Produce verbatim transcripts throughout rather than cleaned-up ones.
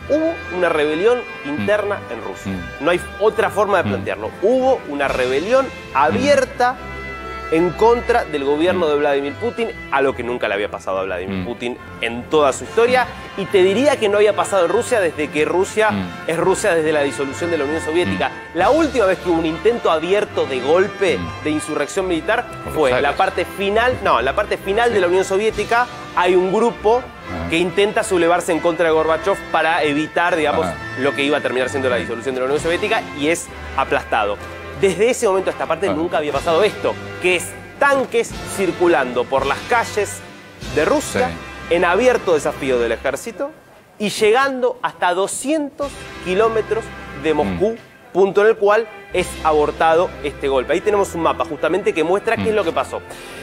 Hubo una rebelión interna en Rusia. No hay otra forma de plantearlo. Hubo una rebelión abierta en contra del gobierno de Vladimir Putin, a lo que nunca le había pasado a Vladimir Putin en toda su historia. Y te diría que no había pasado en Rusia desde que Rusia es Rusia desde la disolución de la Unión Soviética. La última vez que hubo un intento abierto de golpe, de insurrección militar, fue en la parte final, no, en la parte final de la Unión Soviética. Hay un grupo que intenta sublevarse en contra de Gorbachev para evitar, digamos, lo que iba a terminar siendo la disolución de la Unión Soviética, y es aplastado. Desde ese momento a esta parte nunca había pasado esto, que es tanques circulando por las calles de Rusia en abierto desafío del ejército y llegando hasta doscientos kilómetros de Moscú, punto en el cual es abortado este golpe. Ahí tenemos un mapa justamente que muestra qué es lo que pasó.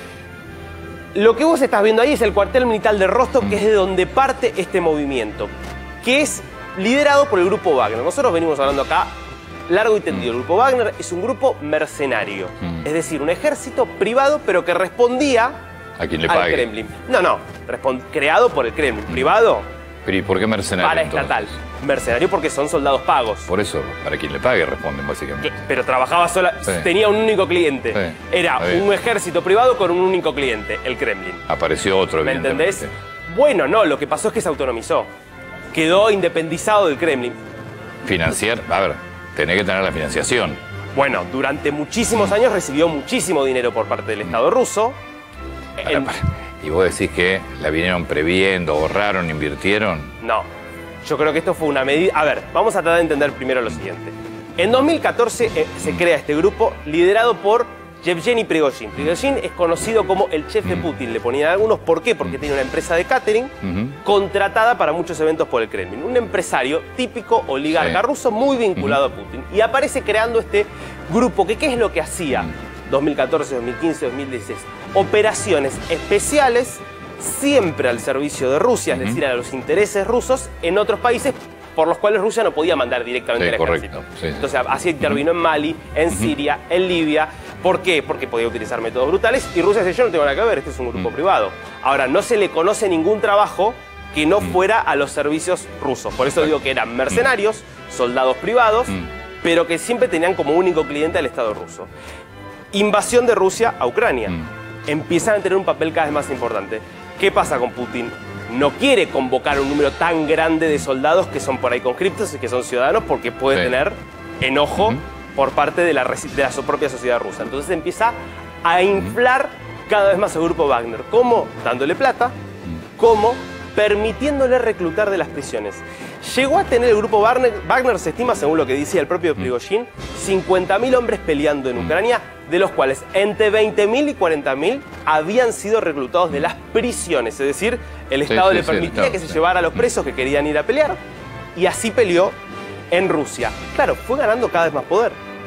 Lo que vos estás viendo ahí es el cuartel militar de Rostov, que es de donde parte este movimiento, que es liderado por el grupo Wagner. Nosotros venimos hablando acá largo y tendido. El grupo Wagner es un grupo mercenario, es decir, un ejército privado, pero que respondía a quien le al pague. Kremlin. No, no, creado por el Kremlin, privado. Pero ¿y por qué mercenario? Paraestatal. Mercenario porque son soldados pagos. Por eso, para quien le pague responden básicamente. Que, pero trabajaba sola, sí. tenía un único cliente. Sí. Era un ejército privado con un único cliente, el Kremlin. Apareció otro, ¿Me entendés? Bueno, no, lo que pasó es que se autonomizó. Quedó independizado del Kremlin. Financiar, a ver, tenés que tener la financiación. Bueno, durante muchísimos años recibió muchísimo dinero por parte del Estado ruso. Para, en... para. ¿Y vos decís que la vinieron previendo, ahorraron, invirtieron? No, yo creo que esto fue una medida... A ver, vamos a tratar de entender primero lo siguiente. En dos mil catorce eh, se crea este grupo liderado por Yevgeny Prigozhin. Prigozhin es conocido como el chef de Putin, le ponían algunos. ¿Por qué? Porque tiene una empresa de catering uh-huh. contratada para muchos eventos por el Kremlin. Un empresario típico oligarca sí. ruso muy vinculado uh-huh. a Putin. Y aparece creando este grupo que ¿qué es lo que hacía? dos mil catorce, dos mil quince, dos mil dieciséis. Operaciones especiales siempre al servicio de Rusia, uh-huh. es decir, a los intereses rusos en otros países por los cuales Rusia no podía mandar directamente sí, al ejército. Correcto. Sí, sí. Entonces, así intervino uh-huh. en Mali, en uh-huh. Siria, en Libia. ¿Por qué? Porque podía utilizar métodos brutales y Rusia dice, yo no tengo nada que ver, este es un grupo uh-huh. privado. Ahora, no se le conoce ningún trabajo que no uh-huh. fuera a los servicios rusos. Por eso uh-huh. digo que eran mercenarios, uh-huh. soldados privados, uh-huh. pero que siempre tenían como único cliente al Estado ruso. Invasión de Rusia a Ucrania. Uh-huh. Empiezan a tener un papel cada vez más importante. ¿Qué pasa con Putin? No quiere convocar un número tan grande de soldados que son por ahí conscriptos y que son ciudadanos porque puede sí. tener enojo uh-huh. por parte de la, de la propia sociedad rusa. Entonces empieza a inflar uh-huh. cada vez más al grupo Wagner. ¿Cómo? Dándole plata, uh-huh. ¿cómo? Permitiéndole reclutar de las prisiones. Llegó a tener el grupo Wagner, Wagner se estima, según lo que decía el propio Prigozhin, cincuenta mil hombres peleando en Ucrania, de los cuales entre veinte mil y cuarenta mil habían sido reclutados de las prisiones. Es decir, el Estado sí, sí, le permitía sí, que se sí. llevara a los presos que querían ir a pelear, y así peleó en Rusia. Claro, fue ganando cada vez más poder.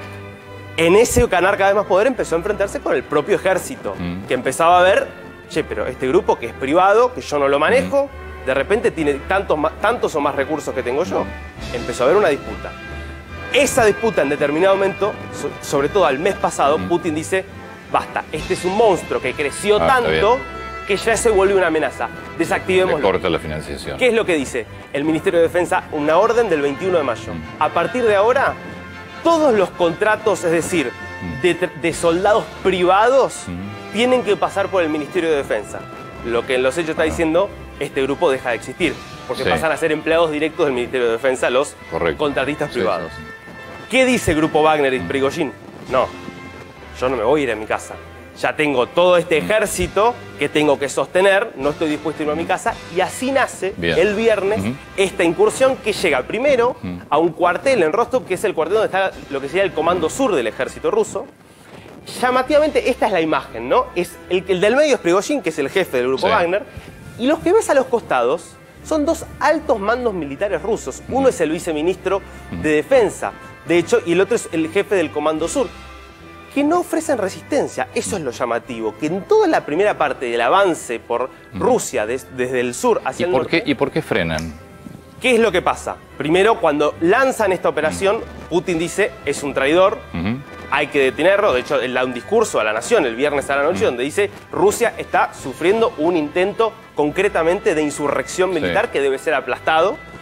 En ese ganar cada vez más poder empezó a enfrentarse con el propio ejército, mm. que empezaba a ver, che, pero este grupo que es privado, que yo no lo manejo, mm. de repente tiene tantos, tantos o más recursos que tengo yo. Mm. Empezó a haber una disputa. Esa disputa en determinado momento, sobre todo al mes pasado, mm. Putin dice, basta, este es un monstruo que creció ah, tanto que ya se vuelve una amenaza. Desactivémoslo. Le corta la financiación. ¿Qué es lo que dice el Ministerio de Defensa? Una orden del veintiuno de mayo. Mm. A partir de ahora, todos los contratos, es decir, mm. de, de soldados privados, mm. tienen que pasar por el Ministerio de Defensa. Lo que en los hechos está diciendo, este grupo deja de existir, porque sí. pasan a ser empleados directos del Ministerio de Defensa los Correcto. contratistas sí, privados. Sí, sí. ¿Qué dice el grupo Wagner y Prigozhin? No, yo no me voy a ir a mi casa. Ya tengo todo este ejército que tengo que sostener, no estoy dispuesto a irme a mi casa. Y así nace Bien. el viernes uh-huh. esta incursión que llega primero uh-huh. a un cuartel en Rostov, que es el cuartel donde está lo que sería el comando sur del ejército ruso. Llamativamente, esta es la imagen, ¿no? Es el, el del medio es Prigozhin, que es el jefe del grupo sí. Wagner. Y los que ves a los costados son dos altos mandos militares rusos. Uh-huh. Uno es el viceministro uh-huh. de Defensa, de hecho, y el otro es el jefe del Comando Sur, que no ofrecen resistencia. Eso es lo llamativo, que en toda la primera parte del avance por Rusia, des, desde el sur hacia ¿Y el por norte... Qué, ¿Y por qué frenan? ¿Qué es lo que pasa? Primero, cuando lanzan esta operación, Putin dice, es un traidor, uh-huh. hay que detenerlo. De hecho, él da un discurso a la nación el viernes a la noche uh-huh. donde dice, Rusia está sufriendo un intento concretamente de insurrección militar sí. que debe ser aplastado. Uh-huh.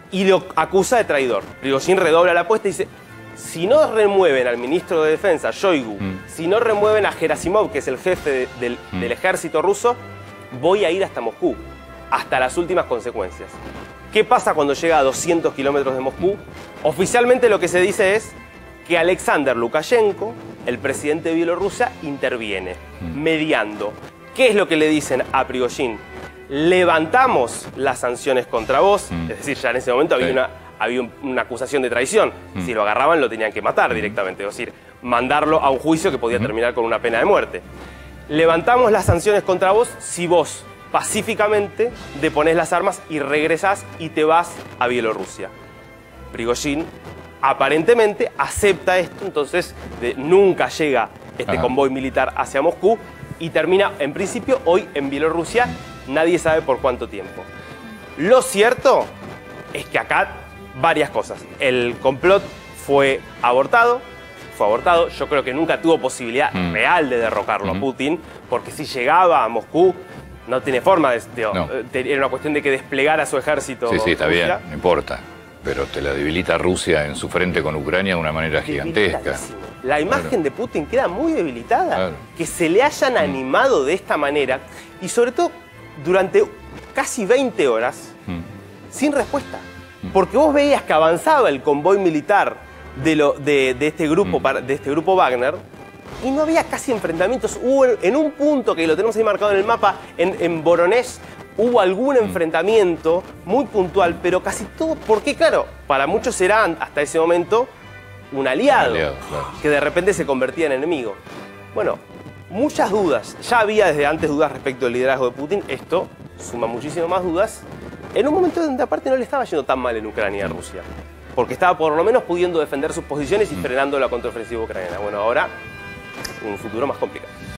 y lo acusa de traidor. Prigozhin redobla la apuesta y dice, si no remueven al ministro de Defensa, Shoigu, mm. si no remueven a Gerasimov, que es el jefe de, del, mm. del ejército ruso, voy a ir hasta Moscú, hasta las últimas consecuencias. ¿Qué pasa cuando llega a doscientos kilómetros de Moscú? Oficialmente lo que se dice es que Alexander Lukashenko, el presidente de Bielorrusia, interviene, mm. mediando. ¿Qué es lo que le dicen a Prigozhin? Levantamos las sanciones contra vos, mm. es decir, ya en ese momento había, sí. una, había un, una acusación de traición. Mm. Si lo agarraban lo tenían que matar directamente, es decir, mandarlo a un juicio que podía mm. terminar con una pena de muerte. Levantamos las sanciones contra vos si vos pacíficamente deponés las armas y regresás y te vas a Bielorrusia. Prigozhin aparentemente acepta esto, entonces de, nunca llega este Ajá. convoy militar hacia Moscú y termina, en principio, hoy en Bielorrusia. Nadie sabe por cuánto tiempo. Lo cierto es que acá varias cosas. El complot fue abortado, fue abortado. Yo creo que nunca tuvo posibilidad mm. real de derrocarlo mm. a Putin, porque si llegaba a Moscú no tiene forma de... de no. Era una cuestión de que desplegara su ejército. Sí, sí, está Rusia. bien, no importa. Pero te la debilita Rusia en su frente con Ucrania de una manera gigantesca. La imagen claro. de Putin queda muy debilitada. Claro. Que se le hayan mm. animado de esta manera y sobre todo durante casi veinte horas mm. sin respuesta. Mm. Porque vos veías que avanzaba el convoy militar de, lo, de, de, este, grupo, mm. de este grupo Wagner y no había casi enfrentamientos. Hubo en un punto que lo tenemos ahí marcado en el mapa, en, en Voronezh, hubo algún mm. enfrentamiento muy puntual, pero casi todo, porque claro, para muchos era hasta ese momento un aliado, un aliado claro. que de repente se convertía en enemigo. Bueno, muchas dudas. Ya había desde antes dudas respecto al liderazgo de Putin. Esto suma muchísimas más dudas en un momento donde aparte no le estaba yendo tan mal en Ucrania a Rusia, porque estaba por lo menos pudiendo defender sus posiciones y frenando la contraofensiva ucraniana. Bueno, ahora un futuro más complicado.